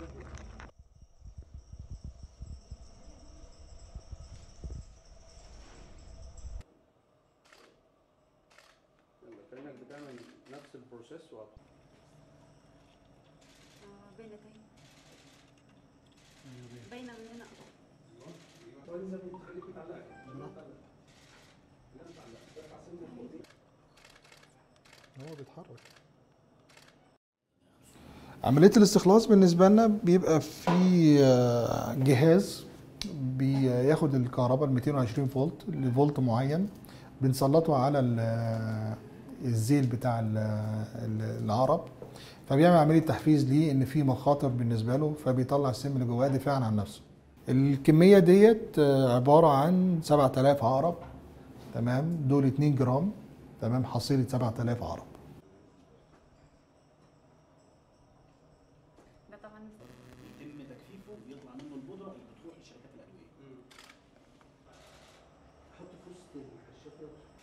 كأنك بتعمل نفس البروسيس باينة اهي، باينة من هنا. هو بيتحرك. عملية الاستخلاص بالنسبة لنا بيبقى في جهاز بياخد الكهرباء ال 220 فولت لفولت معين، بنسلطه على الزيل بتاع العرب، فبيعمل عملية تحفيز ليه ان في مخاطر بالنسبة له، فبيطلع السم اللي جواه دفاعا عن نفسه. الكمية ديت عبارة عن 7000 عقرب، تمام، دول 2 جرام، تمام، حصيلة 7000 عقرب. ده طبعا يتم تجفيفه ويطلع منه البودره اللي بتروح لشركات الادويه. حط في وسط الكشاف.